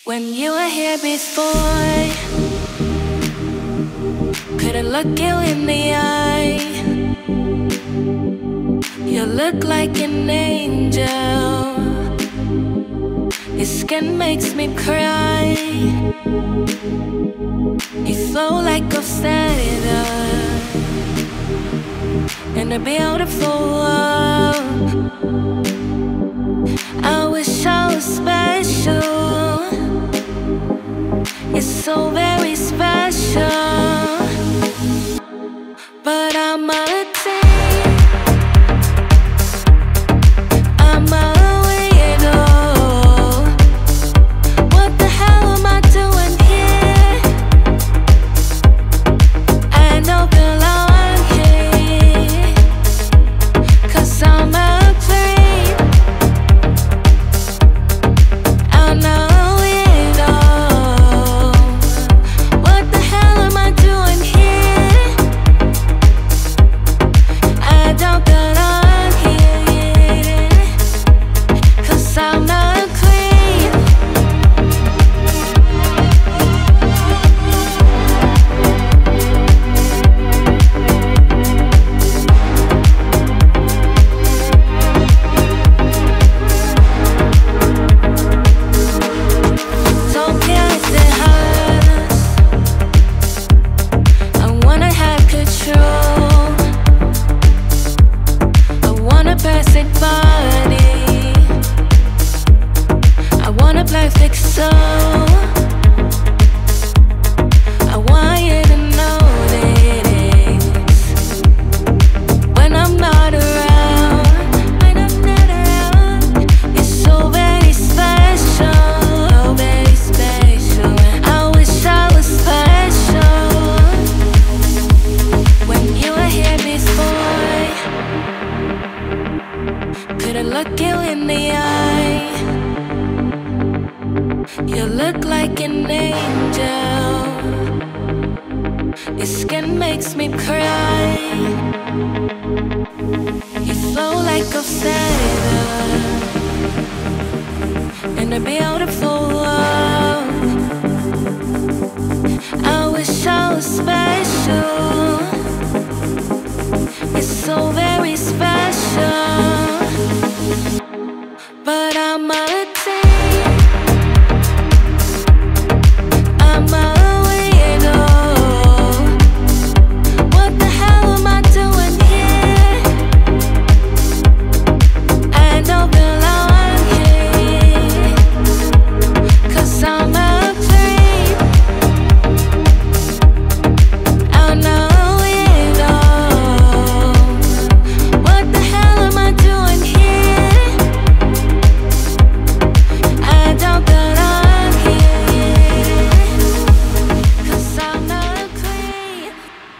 When you were here before, couldn't look you in the eye. You look like an angel. Your skin makes me cry. You flow like a feather in a beautiful world. I wish I was special. You're so very special, but I'm a teen. I'm a weirdo. What the hell am I doing here? I don't belong here, 'cause I'm a creep. I'm a weirdo. What the hell am I doing here? I don't belong here, 'cause I'm not a queen. Don't care if it hurts. I wanna have control. I want a perfect body. I want a perfect soul. I want you to notice when I'm not around. When I'm not around, you're so very special, so very special. I wish I was special. When you were here before, couldn't look you in the eye. You look like an angel. Your skin makes me cry. You flow like a feather in a beautiful world. I wish I was special. You're so very special, but I'm a teen. I'm a weirdo. What the hell am I doing here? I don't belong here, 'cause I'm a creep. I'm a weirdo. What the hell am I doing here? I don't belong here, 'cause I'm not a queen.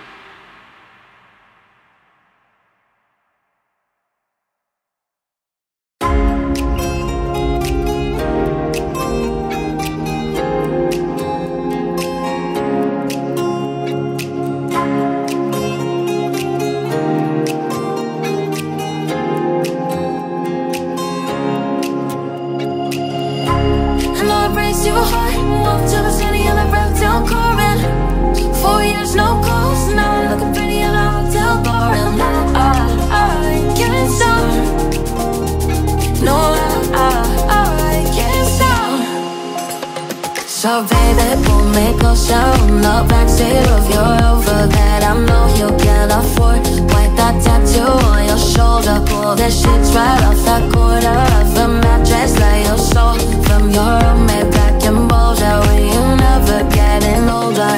I know it breaks your heart. Walk to the city on a broke down Corinth. 4 years, no calls. Now I'm looking pretty in a hotel bar. And I can't stop. No, I can't stop. So baby, pull me closer on the backseat of your Rover that I know you can't afford. Wipe that tattoo on your shoulder. Pull the sheets right off that quarter of a mattress that you stole from your roommate back in Boulder. When you never getting older.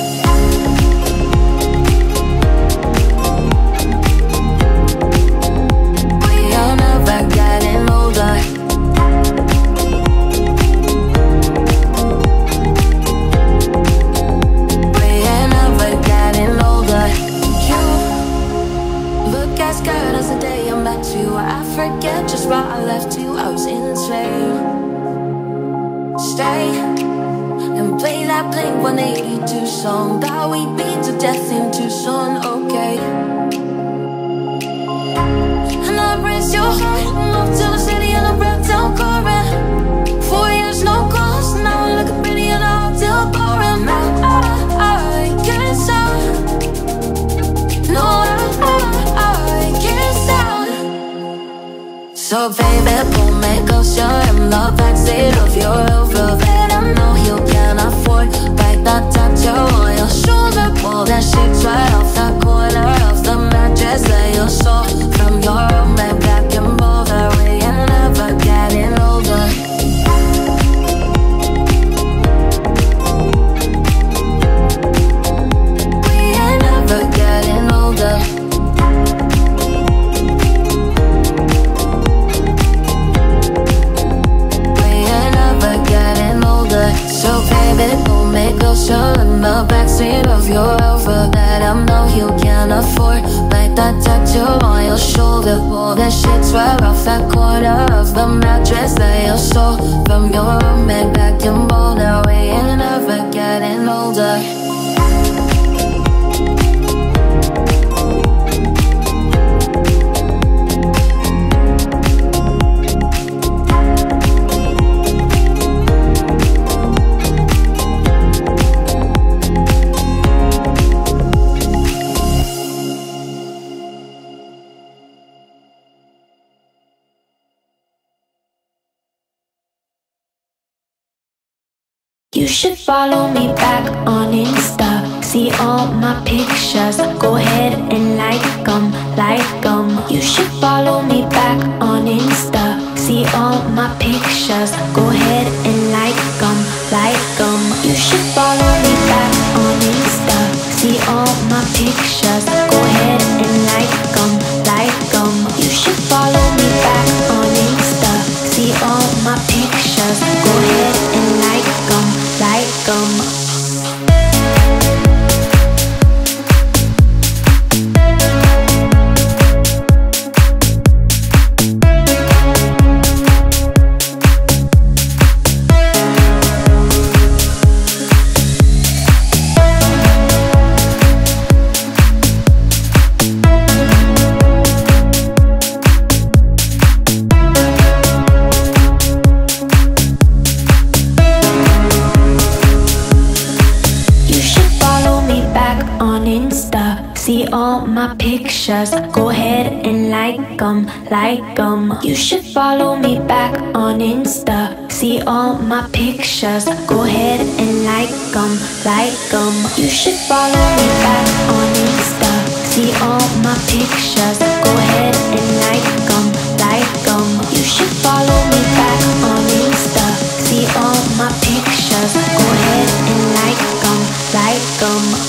We are never getting older. We ain't never getting older. You look as good as the day I met you. I forget just why I left you. I was insane. Stay and play that Blink-182 song that we beat to death in Tucson, okay? And I raised your heart, moved to the city in a broke down Corinth. 4 years, no calls, now I look So baby, pull me closer in the backseat of your Rover that I know you can't afford. Bite that tattoo on your shoulder, pull that shit right off the corner of the mattress that you stole from your roommate back in Boulder. We ain't never getting older. We ain't never getting older. So baby, pull me closer in the backseat of your Rover that I know you can't afford. Bite that tattoo on your shoulder, pull that shit right off that corner of the mattress that you stole from your roommate back in Boulder. We ain't never getting older. You should follow me back on Insta. See all my pictures. Go ahead and like them, like them. You should follow me back on Insta. See all my pictures. Go ahead and like them, like them. You should follow me back on Insta. See all my pictures. Go ahead and like them, like them. You should follow me back on Insta. See all my pictures. Go ahead and like them, like them. See all my pictures. Go ahead and like them, like them. You should follow me back on Insta. See all my pictures. Go ahead and like them, like them. You should follow me back on Insta. See all my pictures. Go ahead and like them, like them. You should follow me back on Insta. See all my pictures. Go ahead and like them, like them.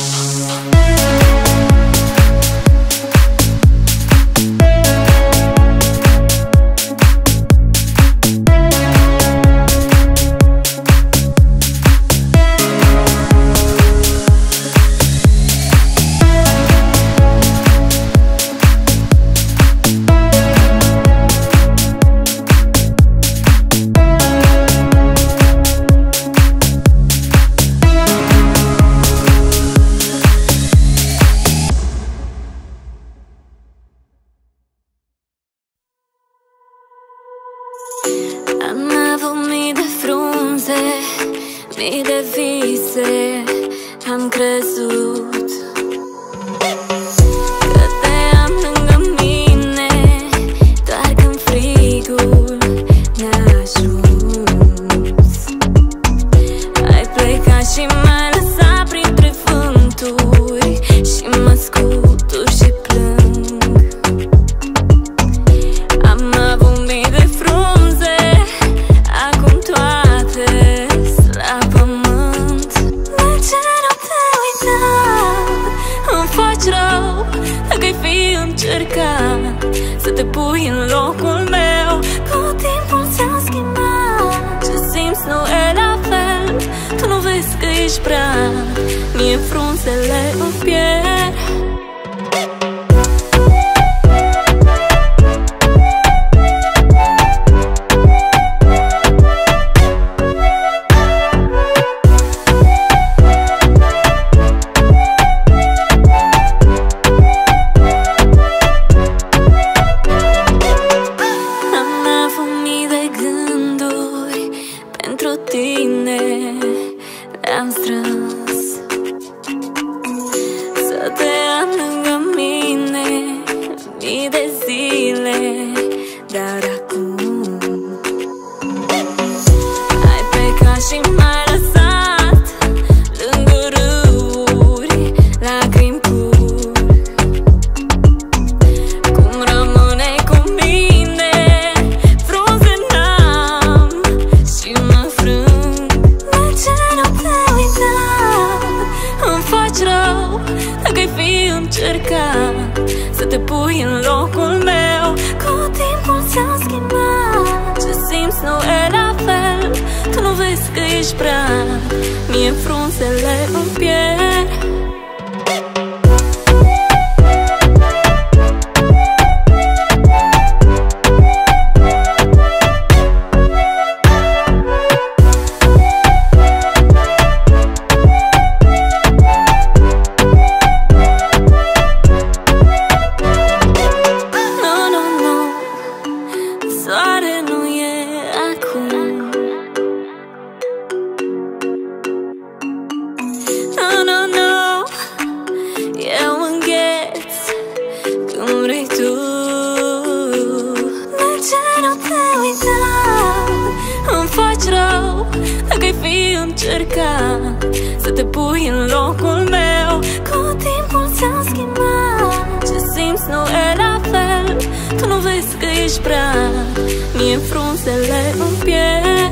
Am avut mii de frunze, mii de vise, am crezut că te am lângă mine, doar când frigul ne-a ajuns. Ai plecat și m-ai lăsat printre vânturi și mă scutur și plâng. Am avut mii de frunze, acum toate la pământ. De ce nu te uitam? Îmi faci rău dacă-i fi încercat să te pui în locul meu. Cu timpul ți-am schimbat, ce simți nu e la fel. Tu nu vezi că ești prea, mie frunzele îmi pierd. Le-am strâns să te am lângă mine mii de zile, dar acum vezi că ești prea. Mie frunzele îmi pierd. Să te pui în locul meu. Cu timpul ți-am schimbat. Ce simți nu e la fel. Tu nu vezi că ești prea. Mie frunzele îmi pierd.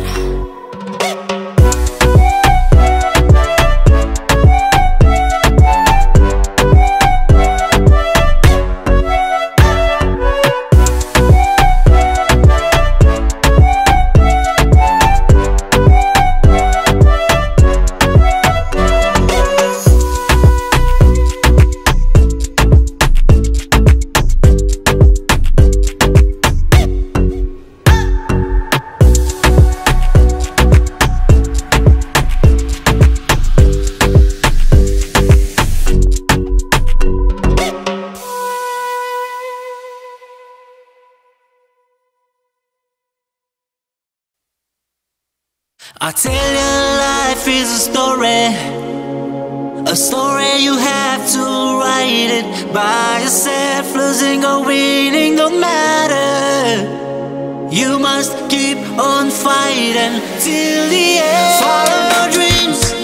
I tell you life is a story you have to write it by yourself. Losing or winning don't matter. You must keep on fighting till the end. Follow your dreams.